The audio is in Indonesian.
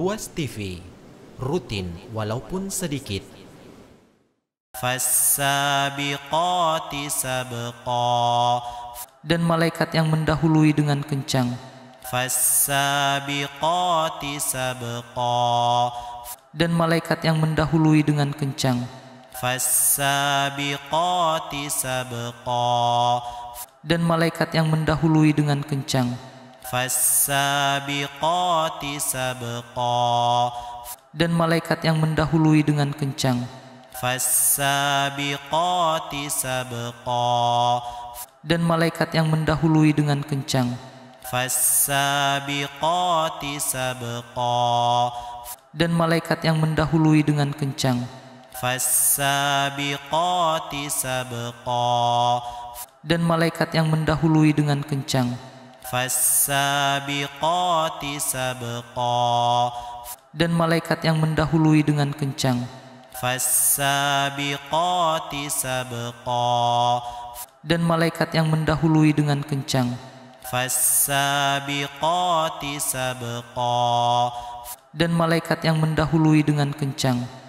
Ruas TV, rutin walaupun sedikit. Fassabiqati sabqa. Dan malaikat yang mendahului dengan kencang. Fassabiqati sabqa. Dan malaikat yang mendahului dengan kencang. Fassabiqati sabqa. Dan malaikat yang mendahului dengan kencang. Fassabiqati sabqa. Dan malaikat yang mendahului dengan kencang. Fassabiqati sabqa. Dan malaikat yang mendahului dengan kencang. Fassabiqati sabqa. Dan malaikat yang mendahului dengan kencang. Fassabiqati sabqa. Dan malaikat yang mendahului dengan kencang. Fassabiqati sabqa. Dan malaikat yang mendahului dengan kencang. Fassabiqati sabqa. Dan malaikat yang mendahului dengan kencang. Fassabiqati sabqa. Dan malaikat yang mendahului dengan kencang.